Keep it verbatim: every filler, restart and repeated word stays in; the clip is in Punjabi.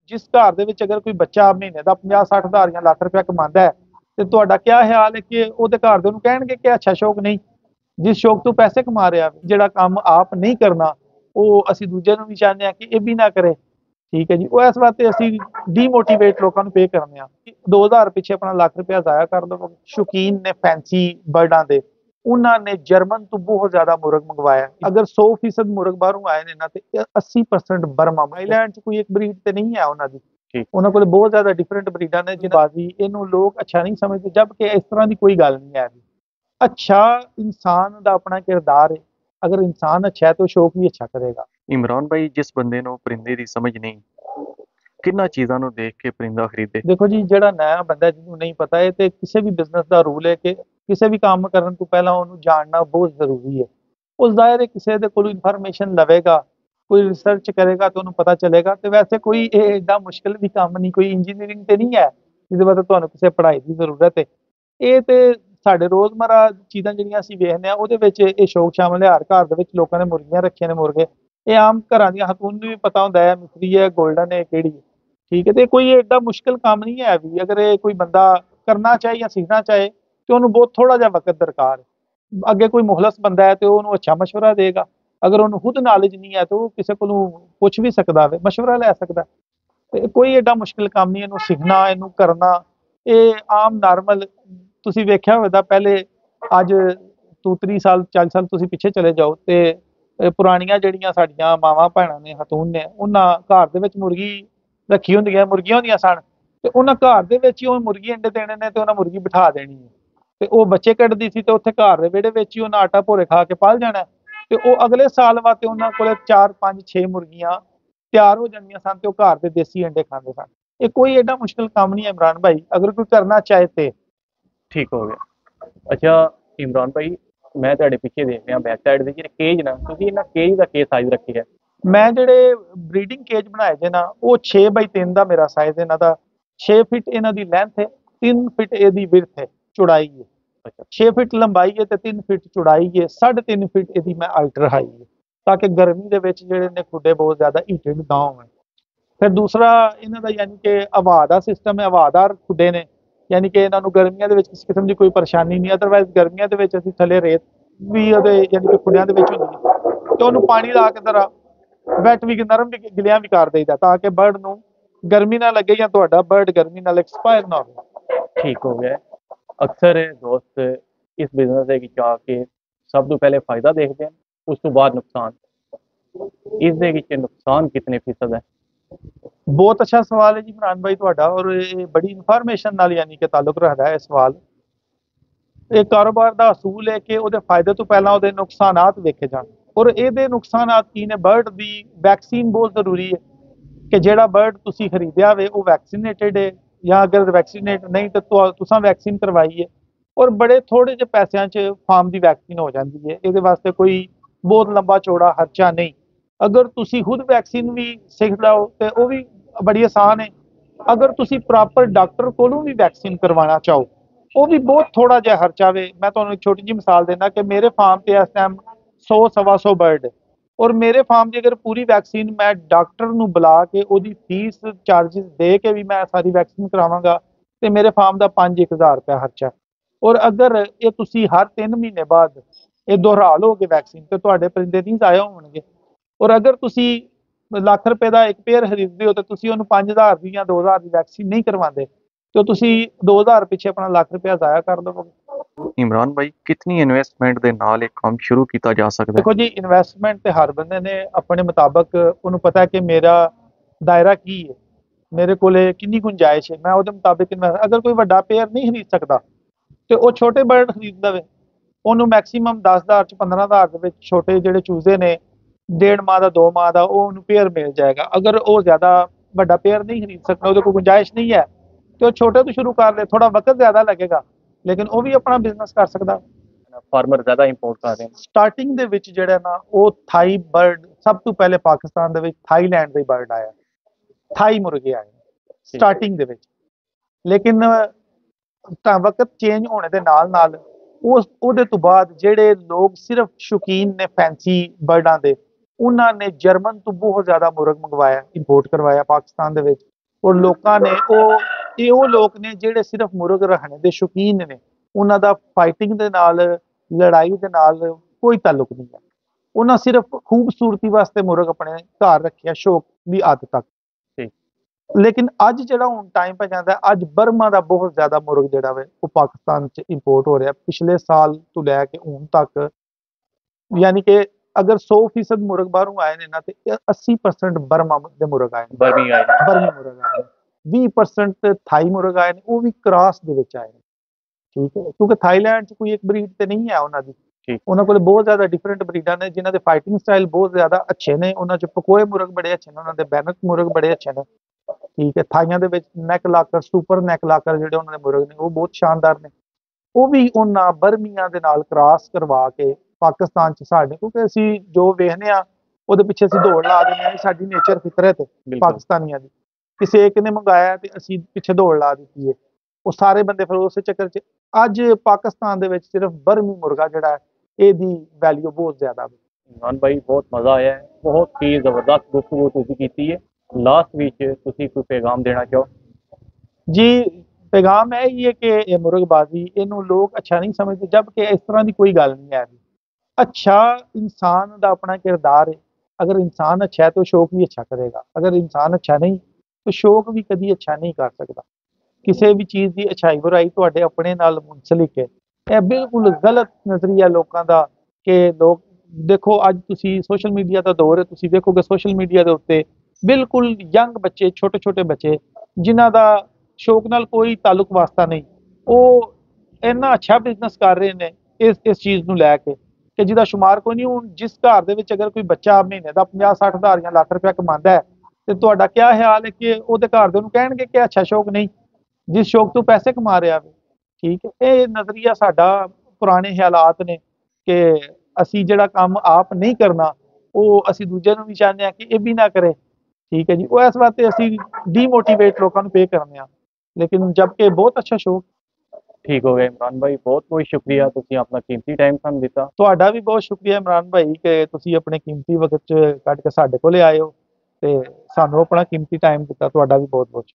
ਜਿਸ ਘਰ ਦੇ ਵਿੱਚ ਅਗਰ ਕੋਈ ਬੱਚਾ ਮਹੀਨੇ ਦਾ ਪੰਜਾਹ ਸੱਠ ਹਜ਼ਾਰ ਜਾਂ ਲੱਖ ਰੁਪਇਆ ਕਮਾਉਂਦਾ ਹੈ, ਤੇ ਤੁਹਾਡਾ ਕੀ ਖਿਆਲ ਹੈ ਕਿ ਉਹਦੇ ਘਰ ਦੇ ਉਹਨੂੰ ਕਹਿਣਗੇ ਕਿ ਅੱਛਾ ਸ਼ੌਕ ਨਹੀਂ, ਜਿਸ ਸ਼ੌਕ ਤੋਂ ਪੈਸੇ ਕਮਾ ਰਿਹਾ, ਜਿਹੜਾ ਕੰਮ ਆਪ ਨਹੀਂ ਕਰਨਾ ਉਹ ਅਸੀਂ ਦੂਜੇ ਨੂੰ ਵੀ ਚਾਹੁੰਦੇ ਹਾਂ ਕਿ ਇਹ ਵੀ ਨਾ ਕਰੇ। ਠੀਕ ਹੈ ਜੀ, ਉਹ ਇਸ ਵਾਸਤੇ ਅਸੀਂ ਡੀਮੋਟੀਵੇਟ ਲੋਕਾਂ ਨੂੰ ਪੇ ਕਰਨੇ ਆ। ਦੋ ਹਜ਼ਾਰ ਪਿੱਛੇ ਆਪਣਾ ਲੱਖ ਰੁਪਇਆ ਜ਼ਾਇਆ ਕਰ ਦਵੋਗੇ। ਸ਼ੌਕੀਨ ਨੇ ਫੈਂਸੀ ਬਰਡਾਂ ਦੇ, ਉਹਨਾਂ ਨੇ ਜਰਮਨ ਤੋਂ ਬਹੁਤ ਜ਼ਿਆਦਾ ਮੁਰਗ ਮੰਗਵਾਇਆ। ਅਗਰ ਸੌ ਫੀਸਦ ਮੁਰਗ ਬਾਹਰੋਂ ਆਏ ਨੇ ਨਾ, ਤੇ ਅੱਸੀ ਪਰਸੈਂਟ ਬਰਮਾ ਥਾਈਲੈਂਡ ਚ ਕੋਈ ਇੱਕ ਬਰੀਡ ਤੇ ਨਹੀਂ ਹੈ ਉਹਨਾਂ ਦੀ। ਉਹਨਾਂ ਕੋਲ ਬਹੁਤ ਜ਼ਿਆਦਾ ਡਿਫਰੈਂਟ ਬਰੀਡਾਂ ਨੇ, ਜਿਹਨਾਂ ਬਾਜ਼ੀ ਇਹਨੂੰ ਲੋਕ ਅੱਛਾ ਨਹੀਂ ਸਮਝਦੇ, ਜਦਕਿ ਇਸ ਤਰ੍ਹਾਂ ਦੀ ਕੋਈ ਗੱਲ ਨਹੀਂ ਹੈ। ਅੱਛਾ ਇਨਸਾਨ ਦਾ ਆਪਣਾ ਕਿਰਦਾਰ ਹੈ, ਅਗਰ ਇਨਸਾਨ ਅੱਛਾ ਹੈ ਤਾਂ ਸ਼ੌਕ ਵੀ ਅੱਛਾ ਕਰੇਗਾ। ਇਮਰਾਨ ਭਾਈ, ਜਿਸ ਬੰਦੇ ਨੂੰ ਪਰਿੰਦੇ ਦੀ ਸਮਝ ਨਹੀਂ, ਕਿੰਨਾ ਚੀਜ਼ਾਂ ਨੂੰ ਦੇਖ ਕੇ ਪਰਿੰਦਾ ਖਰੀਦੇ? ਦੇਖੋ ਜੀ, ਜਿਹੜਾ ਨਇਆ ਬੰਦਾ ਜਿਹਨੂੰ ਨਹੀਂ ਪਤਾ ਹੈ, ਤੇ ਕਿਸੇ ਵੀ ਬਿਜ਼ਨਸ ਦਾ ਰੂਲ ਹੈ ਕਿ ਕਿਸੇ ਵੀ ਕੰਮ ਕਰਨ ਤੋਂ ਪਹਿਲਾਂ ਉਹਨੂੰ ਜਾਣਨਾ ਬਹੁਤ ਜ਼ਰੂਰੀ ਹੈ। ਉਸ ਜ਼ਾਹਿਰ ਕਿਸੇ ਦੇ ਕੋਲ ਇਨਫੋਰਮੇਸ਼ਨ ਲਵੇਗਾ, ਕੋਈ ਰਿਸਰਚ ਕਰੇਗਾ ਤਾਂ ਉਹਨੂੰ ਪਤਾ ਚਲੇਗਾ। ਤੇ ਵੈਸੇ ਕੋਈ ਇਹ ਏਡਾ ਮੁਸ਼ਕਿਲ ਵੀ ਕੰਮ ਨਹੀਂ, ਕੋਈ ਇੰਜੀਨੀਅਰਿੰਗ ਤੇ ਨਹੀਂ ਹੈ ਜਿਹਦੇ ਵਾਸਤੇ ਤੁਹਾਨੂੰ ਕਿਸੇ ਪੜ੍ਹਾਈ ਦੀ ਜ਼ਰੂਰਤ ਹੈ। ਇਹ ਤੇ ਸਾਡੇ ਰੋਜ਼ਮਰਾ ਚੀਜ਼ਾਂ ਜਿਹੜੀਆਂ ਅਸੀਂ ਵੇਖਦੇ ਹਾਂ ਉਹਦੇ ਵਿੱਚ ਇਹ ਸ਼ੌਕ ਸ਼ਾਮਲ ਹੈ। ਹਰ ਘਰ ਦੇ ਵਿੱਚ ਲੋਕਾਂ ਨੇ ਮੁਰਗੀਆਂ ਰੱਖੀਆਂ ਨੇ, ਮੁਰਗੇ ਇਹ ਆਮ ਘਰਾਂ ਦੀਆਂ ਹਤੂਨ ਨੂੰ ਵੀ ਪਤਾ ਹੁੰਦਾ ਹੈ, ਮਿਸਰੀ ਹੈ, ਗੋਲਡਨ ਹੈ, ਕਿਹੜੀ ਹੈ। ਠੀਕ ਹੈ, ਤੇ ਕੋਈ ਏਡਾ ਮੁਸ਼ਕਿਲ ਕੰਮ ਨਹੀਂ ਹੈ ਵੀ। ਅਗਰ ਇਹ ਕੋਈ ਬੰਦਾ ਕਰਨਾ ਚਾਹੇ ਜਾਂ ਸਿੱਖਣਾ ਚਾਹੇ ਤੇ ਉਹਨੂੰ ਬਹੁਤ ਥੋੜਾ ਜਿਹਾ ਵਕਤ ਦਰਕਾਰ ਹੈ। ਅੱਗੇ ਕੋਈ ਮੁਖਲਸ ਬੰਦਾ ਹੈ ਤੇ ਉਹਨੂੰ ਅੱਛਾ ਮਸ਼ਵਰਾ ਦੇਗਾ। ਅਗਰ ਉਹਨੂੰ ਖੁਦ ਨੌਲੇਜ ਨਹੀਂ ਹੈ ਤਾਂ ਉਹ ਕਿਸੇ ਕੋਲੋਂ ਪੁੱਛ ਵੀ ਸਕਦਾ ਹੈ, ਮਸ਼ਵਰਾ ਲੈ ਸਕਦਾ। ਤੇ ਕੋਈ ਏਡਾ ਮੁਸ਼ਕਿਲ ਕੰਮ ਨਹੀਂ ਇਹਨੂੰ ਸਿੱਖਣਾ, ਇਹਨੂੰ ਕਰਨਾ। ਇਹ ਆਮ ਨਾਰਮਲ ਤੁਸੀਂ ਵੇਖਿਆ ਹੋਵੇਗਾ, ਪਹਿਲੇ ਅੱਜ ਤੋਂ ਤੀਹ ਸਾਲ ਚਾਲੀ ਸਾਲ ਤੁਸੀਂ ਪਿੱਛੇ ਚਲੇ ਜਾਓ ਤੇ ਪੁਰਾਣੀਆਂ ਜਿਹੜੀਆਂ ਸਾਡੀਆਂ ਮਾਵਾਂ ਭੈਣਾਂ ਨੇ, ਹਤੂਨ ਨੇ, ਉਹਨਾਂ ਘਰ ਦੇ ਵਿੱਚ ਮੁਰਗੀ ਰੱਖੀ ਹੁੰਦੀਆਂ, ਮੁਰਗੀਆਂ ਹੁੰਦੀਆਂ ਸਨ। ਤੇ ਉਹਨਾਂ ਘਰ ਦੇ ਵਿੱਚ ਹੀ ਉਹ ਮੁਰਗੀ ਅੰਡੇ ਦੇਣੇ ਨੇ, ਤੇ ਉਹਨਾਂ ਮੁਰਗੀ ਬਿਠਾ ਦੇਣੀ ਹੈ, ਤੇ ਉਹ ਬੱਚੇ ਕੱਢਦੀ ਸੀ, ਤੇ ਉੱਥੇ ਘਰ ਦੇ ਵਿਹੜੇ ਵਿੱਚ ਹੀ ਉਹਨਾਂ ਆਟਾ ਭੋਰੇ ਖਾ ਕੇ ਪਲ ਜਾਣਾ। ਤੇ ਉਹ ਅਗਲੇ ਸਾਲ ਵਾਸਤੇ ਉਹਨਾਂ ਕੋਲੇ ਚਾਰ ਪੰਜ ਛੇ ਮੁਰਗੀਆਂ ਤਿਆਰ ਹੋ ਜਾਂਦੀਆਂ ਸਨ, ਤੇ ਉਹ ਘਰ ਦੇ ਦੇਸੀ ਅੰਡੇ ਖਾਂਦੇ ਸਨ। ਇਹ ਕੋਈ ਏਡਾ ਮੁਸ਼ਕਿਲ ਕੰਮ ਨਹੀਂ ਹੈ ਇਮਰਾਨ ਭਾਈ, ਅਗਰ ਕੋਈ ਕਰਨਾ ਚਾਹੇ ਤੇ। ਠੀਕ ਹੋ ਗਿਆ। ਅੱਛਾ ਇਮਰਾਨ ਭਾਈ, ਮੈਂ ਤੁਹਾਡੇ ਪਿੱਛੇ ਦੇਖ ਰਿਹਾ ਬੈਕ ਸਾਈਡ ਦੇ ਜਿਹੜੇ ਕੇਜ ਨਾ, ਤੁਸੀਂ ਇਹਨਾਂ ਕੇਜ ਦਾ ਕੀ ਸਾਈਜ਼ ਰੱਖੀ ਹੈ? ਮੈਂ ਜਿਹੜੇ ਬਰੀਡਿੰਗ ਕੇਜ ਬਣਾਏ ਜੇ ਨਾ, ਉਹ ਛੇ ਬਾਈ ਤਿੰਨ ਦਾ ਮੇਰਾ ਸਾਈਜ਼ ਇਹਨਾਂ ਦਾ। ਛੇ ਫਿਟ ਇਹਨਾਂ ਦੀ ਲੈਂਥ ਹੈ, ਤਿੰਨ ਫਿਟ ਇਹਦੀ ਵਿਡਥ ਹੈ, ਚੌੜਾਈ ਹੈ। ਅੱਛਾ, ਛੇ ਫਿਟ ਲੰਬਾਈ ਹੈ ਤੇ ਤਿੰਨ ਫਿਟ ਚੌੜਾਈ ਹੈ। ਸਾਢੇ ਤਿੰਨ ਫਿਟ ਇਹਦੀ ਮੈਂ ਹਾਈਟ ਰਖਾਈ ਹੈ, ਤਾਂ ਕਿ ਗਰਮੀ ਦੇ ਵਿੱਚ ਜਿਹੜੇ ਨੇ ਖੁੱਡੇ ਬਹੁਤ ਜ਼ਿਆਦਾ ਹੀਟਡ ਨਾ ਹੋਣ। ਫਿਰ ਦੂਸਰਾ ਇਹਨਾਂ ਦਾ ਯਾਨੀ ਕਿ ਹਵਾ ਦਾ ਸਿਸਟਮ ਹੈ, ਹਵਾਦਾਰ ਖੁੱਡੇ ਨੇ, ਯਾਨੀ ਕਿ ਇਹਨਾਂ ਨੂੰ ਗਰਮੀਆਂ ਦੇ ਵਿੱਚ ਕਿਸੇ ਕਿਸਮ ਦੀ ਕੋਈ ਪਰੇਸ਼ਾਨੀ ਨਹੀਂ। ਅਦਰਵਾਈਜ਼ ਗਰਮੀਆਂ ਦੇ ਵਿੱਚ ਅਸੀਂ ਥੱਲੇ ਰੇਤ ਵੀ ਉਹਦੇ ਯਾਨੀ ਕਿ ਖੁੱਡਿਆਂ ਦੇ ਵਿੱਚ ਹੁੰਦੀ ਹੈ, ਤੇ ਉਹਨੂੰ ਪਾਣੀ ਲਾ ਕੇ ਜ਼ਰਾ ਵੈਟ ਵੀ ਨਰਮ ਵੀ ਗਿਲਿਆਂ ਵੀ ਕਰ ਦੇਈਦਾ, ਤਾਂ ਕਿ ਬਰਡ ਨੂੰ ਗਰਮੀ ਨਾ ਲੱਗੇ ਜਾਂ ਤੁਹਾਡਾ ਬਰਡ ਗਰਮੀ ਨਾਲ ਐਕਸਪਾਇਰ ਨਾ ਹੋਵੇ। ਠੀਕ ਹੋ ਗਿਆ। ਅਕਸਰ ਦੋਸਤ ਇਸ ਬਿਜ਼ਨਸ ਦੇ ਵਿੱਚ ਆ ਕੇ ਸਭ ਤੋਂ ਪਹਿਲੇ ਫਾਇਦਾ ਦੇਖਦੇ ਹਨ, ਉਸ ਤੋਂ ਬਾਅਦ ਨੁਕਸਾਨ। ਇਸ ਦੇ ਵਿੱਚ ਨੁਕਸਾਨ ਕਿਤਨੇ ਫੀਸਦ ਹੈ? ਬਹੁਤ ਅੱਛਾ ਸਵਾਲ ਹੈ ਜੀ ਇਮਰਾਨ ਭਾਈ ਤੁਹਾਡਾ, ਔਰ ਇਹ ਬੜੀ ਇਨਫੋਰਮੇਸ਼ਨ ਨਾਲ ਯਾਨੀ ਕਿ ਤਾਲੁਕ ਰੱਖਦਾ ਹੈ ਇਹ ਸਵਾਲ। ਇਹ ਕਾਰੋਬਾਰ ਦਾ ਅਸੂਲ ਹੈ ਕਿ ਉਹਦੇ ਫਾਇਦੇ ਤੋਂ ਪਹਿਲਾਂ ਉਹਦੇ ਨੁਕਸਾਨਾਤ ਵੇਖੇ ਜਾਣ। ਔਰ ਇਹਦੇ ਨੁਕਸਾਨਾਤ ਕੀ ਨੇ? ਬਰਡ ਦੀ ਵੈਕਸੀਨ ਬਹੁਤ ਜ਼ਰੂਰੀ ਹੈ, ਕਿ ਜਿਹੜਾ ਬਰਡ ਤੁਸੀਂ ਖਰੀਦਿਆ ਹੋਵੇ ਉਹ ਵੈਕਸੀਨੇਟਡ ਹੈ, ਜਾਂ ਅਗਰ ਵੈਕਸੀਨੇਟ ਨਹੀਂ ਤਾਂ ਤੁਸੀਂ ਵੈਕਸੀਨ ਕਰਵਾਈ ਹੈ। ਔਰ ਬੜੇ ਥੋੜੇ ਜਿਹੇ ਪੈਸਿਆਂ 'ਚ ਫਾਰਮ ਦੀ ਵੈਕਸੀਨ ਹੋ ਜਾਂਦੀ ਹੈ, ਇਹਦੇ ਵਾਸਤੇ ਕੋਈ ਬਹੁਤ ਲੰਬਾ ਚੌੜਾ ਖਰਚਾ ਨਹੀਂ। ਅਗਰ ਤੁਸੀਂ ਖੁਦ ਵੈਕਸੀਨ ਵੀ ਸਿੱਖ ਲਓ ਤੇ ਉਹ ਵੀ ਬੜੀ ਆਸਾਨ ਹੈ। ਅਗਰ ਤੁਸੀਂ ਪ੍ਰੋਪਰ ਡਾਕਟਰ ਕੋਲੋਂ ਵੀ ਵੈਕਸੀਨ ਕਰਵਾਉਣਾ ਚਾਹੋ, ਉਹ ਵੀ ਬਹੁਤ ਥੋੜਾ ਜਿਹਾ ਖਰਚਾ ਵੇ। ਮੈਂ ਤੁਹਾਨੂੰ ਇੱਕ ਛੋਟੀ ਜਿਹੀ ਮਿਸਾਲ ਦਿੰਦਾ ਕਿ ਮੇਰੇ ਫਾਰਮ ਤੇ ਇਸ ਟਾਈਮ ਸੌ ਸਵਾ ਸੌ ਬਰਡ, ਔਰ ਮੇਰੇ ਫਾਰਮ ਦੀ ਅਗਰ ਪੂਰੀ ਵੈਕਸੀਨ ਮੈਂ ਡਾਕਟਰ ਨੂੰ ਬੁਲਾ ਕੇ ਉਹਦੀ ਫੀਸ ਚਾਰਜਿਸ ਦੇ ਕੇ ਵੀ ਮੈਂ ਸਾਰੀ ਵੈਕਸੀਨ ਕਰਾਵਾਂਗਾ, ਤੇ ਮੇਰੇ ਫਾਰਮ ਦਾ ਪੰਜ ਇੱਕ ਹਜ਼ਾਰ ਰੁਪਇਆ ਖਰਚਾ। ਔਰ ਅਗਰ ਇਹ ਤੁਸੀਂ ਹਰ ਤਿੰਨ ਮਹੀਨੇ ਬਾਅਦ ਇਹ ਦੁਹਰਾ ਲਓਗੇ ਵੈਕਸੀਨ, ਤੇ ਤੁਹਾਡੇ ਪਰਿੰਦੇ ਨਹੀਂ ਜ਼ਾਇਆ ਹੋਣਗੇ। ਔਰ ਅਗਰ ਤੁਸੀਂ ਲੱਖ ਰੁਪਏ ਦਾ ਇੱਕ ਪੇਅਰ ਖਰੀਦਦੇ ਹੋ ਤੇ ਤੁਸੀਂ ਉਹਨੂੰ ਪੰਜ ਹਜ਼ਾਰ ਦੀ ਜਾਂ ਦੋ ਹਜ਼ਾਰ ਦੀ ਵੈਕਸੀਨ ਨਹੀਂ ਕਰਵਾਉਂਦੇ, ਤੇ ਤੁਸੀਂ ਦੋ ਹਜ਼ਾਰ ਪਿੱਛੇ ਆਪਣਾ ਲੱਖ ਰੁਪਇਆ ਜ਼ਾਇਆ ਕਰ ਦੇਵੋਗੇ। ਇਮਰਾਨ ਭਾਈ, ਕਿਤਨੀ ਇਨਵੈਸਟਮੈਂਟ ਦੇ ਨਾਲ ਇਹ ਕੰਮ ਸ਼ੁਰੂ ਕੀਤਾ ਜਾ ਸਕਦਾ ਹੈ? ਦੇਖੋ ਜੀ, ਇਨਵੈਸਟਮੈਂਟ ਤੇ ਹਰ ਬੰਦੇ ਨੇ ਆਪਣੇ ਮੁਤਾਬਕ ਉਹਨੂੰ ਪਤਾ ਹੈ ਕਿ ਮੇਰਾ ਦਾਇਰਾ ਕੀ ਹੈ, ਮੇਰੇ ਕੋਲੇ ਕਿੰਨੀ ਗੁੰਜਾਇਸ਼ ਹੈ, ਮੈਂ ਉਹਦੇ ਮੁਤਾਬਿਕ ਇਨਵੈਸਟ। ਅਗਰ ਕੋਈ ਵੱਡਾ ਪੇਅਰ ਨਹੀਂ ਖਰੀਦ ਸਕਦਾ ਤੇ ਉਹ ਛੋਟੇ ਬਰਡ ਖਰੀਦ ਲਵੇ। ਉਹਨੂੰ ਮੈਕਸੀਮਮ ਦਸ ਹਜ਼ਾਰ ਚ ਪੰਦਰਾਂ ਹਜ਼ਾਰ ਦੇ ਵਿੱਚ ਛੋਟੇ ਜਿਹੜੇ ਚੂਜ਼ੇ ਨੇ, ਡੇਢ ਮਾਹ ਦਾ ਦੋ ਮਾਹ ਦਾ, ਉਹ ਉਹਨੂੰ ਪੇਅਰ ਮਿਲ ਜਾਏਗਾ। ਅਗਰ ਉਹ ਜ਼ਿਆਦਾ ਵੱਡਾ ਪੇਅਰ ਨਹੀਂ ਖਰੀਦ ਸਕਦਾ, ਉਹਦੇ ਕੋਲ ਗੁੰਜਾਇਸ਼ ਨਹੀਂ ਹੈ, ਤੇ ਉਹ ਛੋਟੇ ਤੋਂ ਸ਼ੁਰੂ ਕਰ ਲੈ। ਥੋੜਾ ਵਕਤ ਜ਼ਿਆਦਾ ਲੱਗੇਗਾ, ਲੇਕਿਨ ਉਹ ਵੀ ਆਪਣਾ ਬਿਜ਼ਨਸ ਕਰ ਸਕਦਾ। ਫਾਰਮਰ ਜ਼ਿਆਦਾ ਇੰਪੋਰਟ ਕਰ ਰਹੇ ਨੇ ਸਟਾਰਟਿੰਗ ਦੇ ਵਿੱਚ ਜਿਹੜਾ ਨਾ, ਉਹ ਥਾਈ ਬਰਡ ਸਭ ਤੋਂ ਪਹਿਲੇ ਪਾਕਿਸਤਾਨ ਦੇ ਵਿੱਚ ਥਾਈਲੈਂਡ ਦੇ ਬਰਡ ਆਇਆ, ਥਾਈ ਮੁਰਗੇ ਆਏ ਸਟਾਰਟਿੰਗ ਦੇ ਵਿੱਚ। ਲੇਕਿਨ ਤਾਂ ਵਕਤ ਚੇਂਜ ਹੋਣੇ ਦੇ ਨਾਲ ਨਾਲ ਉਸ ਉਹਦੇ ਤੋਂ ਬਾਅਦ ਜਿਹੜੇ ਲੋਕ ਸਿਰਫ ਸ਼ੌਕੀਨ ਨੇ ਫੈਂਸੀ ਬਰਡਾਂ ਦੇ, ਉਹਨਾਂ ਨੇ ਜਰਮਨ ਤੋਂ ਬਹੁਤ ਜ਼ਿਆਦਾ ਮੁਰਗ ਮੰਗਵਾਇਆ, ਇੰਪੋਰਟ ਕਰਵਾਇਆ ਪਾਕਿਸਤਾਨ ਦੇ ਵਿੱਚ। ਔਰ ਲੋਕਾਂ ਨੇ ਉਹ ਇਹ ਉਹ ਲੋਕ ਨੇ ਜਿਹੜੇ ਸਿਰਫ ਮੁਰਗ ਰੱਖਣੇ ਦੇ ਸ਼ੌਕੀਨ ਨੇ, ਉਹਨਾਂ ਦਾ ਫਾਈਟਿੰਗ ਦੇ ਨਾਲ, ਲੜਾਈ ਦੇ ਨਾਲ ਕੋਈ ਤਾਲੁਕ ਨਹੀਂ ਹੈ। ਉਹਨਾਂ ਸਿਰਫ ਖੂਬਸੂਰਤੀ ਵਾਸਤੇ ਮੁਰਗ ਆਪਣੇ ਘਰ ਰੱਖਿਆ, ਸ਼ੌਕ ਦੀ ਹੱਦ ਤੱਕ। ਠੀਕ। ਲੇਕਿਨ ਅੱਜ ਜਿਹੜਾ ਹੁਣ ਟਾਈਮ ਪੈ ਜਾਂਦਾ, ਅੱਜ ਬਰਮਾ ਦਾ ਬਹੁਤ ਜ਼ਿਆਦਾ ਮੁਰਗ ਜਿਹੜਾ ਵੇ ਉਹ ਪਾਕਿਸਤਾਨ 'ਚ ਇੰਪੋਰਟ ਹੋ ਰਿਹਾ। ਪਿਛਲੇ ਸਾਲ ਤੋਂ ਲੈ ਕੇ ਹੁਣ ਤੱਕ, ਯਾਨੀ ਕਿ ਅਗਰ ਸੌ ਫੀਸਦ ਮੁਰਗ ਬਾਹਰੋਂ ਆਏ ਨੇ ਨਾ, ਤੇ ਅੱਸੀ ਪਰਸੈਂਟ ਬਰਮਾ ਦੇ ਮੁਰਗ ਆਏ ਨੇ, ਬਰਮੀ ਆਏ ਨੇ। ਬਰਮੀ ਮੁਰਗ ਆਏ ਨੇ। ਵੀਹ ਪਰਸੈਂਟ ਥਾਈ ਮੁਰਗ ਆਏ ਨੇ, ਉਹ ਵੀ ਕ੍ਰਾਸ ਦੇ ਵਿੱਚ ਆਏ ਨੇ। ਠੀਕ ਹੈ, ਕਿਉਂਕਿ ਥਾਈਲੈਂਡ 'ਚ ਕੋਈ ਇੱਕ ਬਰੀਡ ਤੇ ਨਹੀਂ ਹੈ ਉਹਨਾਂ ਦੀ। ਠੀਕ। ਉਹਨਾਂ ਕੋਲ ਬਹੁਤ ਜ਼ਿਆਦਾ ਡਿਫਰੈਂਟ ਬਰੀਡਾਂ ਨੇ, ਜਿਨ੍ਹਾਂ ਦੇ ਫਾਈਟਿੰਗ ਸਟਾਈਲ ਬਹੁਤ ਜ਼ਿਆਦਾ ਅੱਛੇ ਨੇ। ਉਹਨਾਂ 'ਚ ਪਕੋਏ ਮੁਰਗ ਬੜੇ ਅੱਛੇ ਨੇ, ਉਹਨਾਂ ਦੇ ਬੈਨਕ ਮੁਰਗ ਬੜੇ ਅੱਛੇ ਨੇ। ਠੀਕ ਹੈ, ਥਾਈਆਂ ਦੇ ਵਿੱਚ neck locker, super neck locker ਜਿਹੜੇ ਉਹਨਾਂ ਦੇ ਮੁਰਗ ਨੇ, ਉਹ ਬਹੁਤ ਸ਼ਾਨਦਾਰ ਨੇ। ਉਹ ਵੀ ਉਹਨਾਂ ਬਰਮੀਆਂ ਦੇ ਨਾਲ ਕ੍ਰਾਸ ਕਰਵਾ ਕੇ ਪਾਕਿਸਤਾਨ 'ਚ ਸਾਡੇ, ਕਿਉਂਕਿ ਅਸੀਂ ਜੋ ਵੇਖਦੇ ਹਾਂ ਉਹਦੇ ਪਿੱਛੇ ਅਸੀਂ ਦੌੜ ਲਾ ਦਿੰਦੇ ਹਾਂ। ਸਾਡੀ ਨੇਚਰ ਫਿਤਰਤ ਹੈ ਬਿਲਕੁਲ। ਪਾਕਿਸਤਾਨੀਆਂ ਦੀ। ਕਿਸੇ ਇੱਕ ਨੇ ਮੰਗਾਇਆ ਤੇ ਅਸੀਂ ਪਿੱਛੇ ਦੌੜ ਲਾ ਦਿੱਤੀ ਹੈ। ਉਹ ਸਾਰੇ ਬੰਦੇ ਫਿਰ ਉਸੇ ਚੱਕਰ 'ਚ ਅੱਜ ਪਾਕਿਸਤਾਨ ਦੇ ਵਿੱਚ ਸਿਰਫ ਬਰਮੀ ਮੁਰਗਾ ਜਿਹੜਾ ਹੈ, ਇਹਦੀ ਵੈਲਿਊ ਬਹੁਤ ਜ਼ਿਆਦਾ ਹੈ। ਇਮਰਾਨ ਭਾਈ ਬਹੁਤ ਮਜ਼ਾ ਆਇਆ ਹੈ, ਬਹੁਤ ਹੀ ਜ਼ਬਰਦस्त ਗੁਫ਼ਤਗੂ ਤੁਸੀਂ ਕੀਤੀ ਹੈ। ਲਾਸਟ ਵਿੱਚ ਤੁਸੀਂ ਕੋਈ ਪੈगाम ਦੇਣਾ ਚਾਹੋ? ਜੀ, ਪੈगाम ਇਹ ਹੀ ਹੈ ਕਿ ਇਹ ਮੁਰਗਬਾਜ਼ੀ, ਇਹਨੂੰ ਲੋਕ ਅੱਛਾ ਨਹੀਂ ਸਮਝਦੇ, ਜबकि ਇਸ ਤਰ੍ਹਾਂ ਦੀ ਕੋਈ ਗੱਲ ਨਹੀਂ ਹੈ। ਅੱਛਾ ਇਨਸਾਨ ਦਾ ਆਪਣਾ ਕਿਰਦਾਰ ਹੈ। ਅਗਰ ਇਨਸਾਨ ਅੱਛਾ ਹੈ ਤਾਂ ਸ਼ੌਕ ਵੀ ਅੱਛਾ ਕਰੇਗਾ। ਅਗਰ ਇਨਸਾਨ ਅੱਛਾ ਨਹੀਂ ਤਾਂ ਸ਼ੌਕ ਵੀ ਕਦੀ ਅੱਛਾ ਨਹੀਂ ਕਰ ਸਕਦਾ। ਕਿਸੇ ਵੀ ਚੀਜ਼ ਦੀ ਅੱਛਾਈ ਬੁਰਾਈ ਤੁਹਾਡੇ ਆਪਣੇ ਨਾਲ ਮੁਨਸਲਿਕ ਹੈ। ਇਹ ਬਿਲਕੁਲ ਗਲਤ ਨਜ਼ਰੀਆ ਲੋਕਾਂ ਦਾ ਕਿ ਲੋਕ ਦੇਖੋ, ਅੱਜ ਤੁਸੀਂ ਸੋਸ਼ਲ ਮੀਡੀਆ ਦਾ ਦੌਰ ਹੈ, ਤੁਸੀਂ ਦੇਖੋਗੇ ਸੋਸ਼ਲ ਮੀਡੀਆ ਦੇ ਉੱਤੇ ਬਿਲਕੁਲ ਯੰਗ ਬੱਚੇ, ਛੋਟੇ ਛੋਟੇ ਬੱਚੇ, ਜਿਨ੍ਹਾਂ ਦਾ ਸ਼ੌਕ ਨਾਲ ਕੋਈ ਤਾਲੁਕ ਵਾਸਤਾ ਨਹੀਂ, ਉਹ ਇੰਨਾ ਅੱਛਾ ਬਿਜ਼ਨਸ ਕਰ ਰਹੇ ਨੇ ਇਸ ਇਸ ਚੀਜ਼ ਨੂੰ ਲੈ ਕੇ ਕਿ ਜਿਹਦਾ ਸ਼ੁਮਾਰ ਕੋਈ ਨਹੀਂ। ਹੁਣ ਜਿਸ ਘਰ ਦੇ ਵਿੱਚ ਅਗਰ ਕੋਈ ਬੱਚਾ ਮਹੀਨੇ ਦਾ ਪੰਜਾਹ ਸੱਠ ਹਜ਼ਾਰ ਜਾਂ ਲੱਖ ਰੁਪਇਆ ਕਮਾਉਂਦਾ ਹੈ, ਤੇ ਤੁਹਾਡਾ ਕੀ ਖਿਆਲ ਹੈ ਕਿ ਉਹਦੇ ਘਰ ਦੇ ਉਹਨੂੰ ਕਹਿਣਗੇ ਕਿ ਅੱਛਾ ਸ਼ੌਕ ਨਹੀਂ, ਜਿਸ ਸ਼ੌਕ ਤੋਂ ਪੈਸੇ ਕਮਾ ਰਿਹਾ ਵੇ। ਠੀਕ ਹੈ, ਇਹ ਨਜ਼ਰੀਆ ਸਾਡਾ ਪੁਰਾਣੇ ਹਾਲਾਤ ਨੇ ਕਿ ਅਸੀਂ ਜਿਹੜਾ ਕੰਮ ਆਪ ਨਹੀਂ ਕਰਨਾ, ਉਹ ਅਸੀਂ ਦੂਜੇ ਨੂੰ ਵੀ ਚਾਹੁੰਦੇ ਹਾਂ ਕਿ ਇਹ ਵੀ ਨਾ ਕਰੇ। ਠੀਕ ਹੈ ਜੀ, ਉਹ ਇਸ ਵਾਸਤੇ ਅਸੀਂ ਡੀਮੋਟੀਵੇਟ ਲੋਕਾਂ ਨੂੰ ਪੇ ਕਰਨੇ ਆ। ਲੇਕਿਨ ਜबकि ਬਹੁਤ ਅੱਛਾ ਸ਼ੌਕ। ਠੀਕ ਹੋ ਗਿਆ ਇਮਰਾਨ ਭਾਈ, ਬਹੁਤ ਬਹੁਤ ਸ਼ੁਕਰੀਆ, ਤੁਸੀਂ ਆਪਣਾ ਕੀਮਤੀ ਟਾਈਮ ਸਾਨੂੰ ਦਿੱਤਾ। ਤੁਹਾਡਾ ਵੀ ਬਹੁਤ ਸ਼ੁਕਰੀਆ ਇਮਰਾਨ ਭਾਈ ਕਿ ਤੁਸੀਂ ਆਪਣੇ ਕੀਮਤੀ ਵਕਤ 'ਚ ਕੱਢ ਕੇ ਸਾਡੇ ਕੋਲੇ ਆਏ ਹੋ ਤੇ ਸਾਨੂੰ ਆਪਣਾ ਕੀਮਤੀ ਟਾਈਮ ਦਿੱਤਾ। ਤੁਹਾਡਾ ਵੀ ਬਹੁਤ ਬਹੁਤ